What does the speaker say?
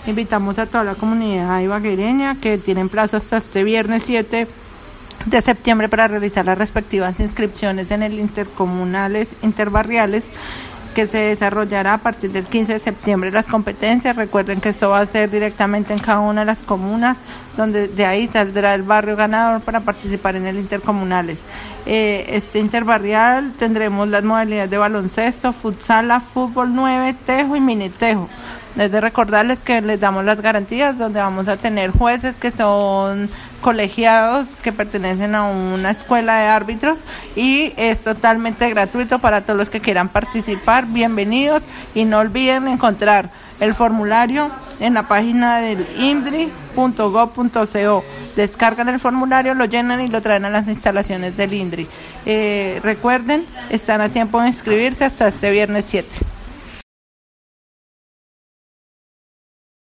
Invitamos a toda la comunidad ibaguereña que tienen plazo hasta este viernes 7 de septiembre para realizar las respectivas inscripciones en el intercomunales interbarriales que se desarrollará a partir del 15 de septiembre. Las competencias, recuerden que esto va a ser directamente en cada una de las comunas, donde de ahí saldrá el barrio ganador para participar en el intercomunales. Este interbarrial tendremos las modalidades de baloncesto, futsal, fútbol 9, tejo y mini tejo. Es de recordarles que les damos las garantías, donde vamos a tener jueces que son colegiados, que pertenecen a una escuela de árbitros, y es totalmente gratuito para todos los que quieran participar. Bienvenidos, y no olviden encontrar el formulario en la página del indri.gov.co. Descargan el formulario, lo llenan y lo traen a las instalaciones del INDRI. Recuerden, están a tiempo de inscribirse hasta este viernes 7.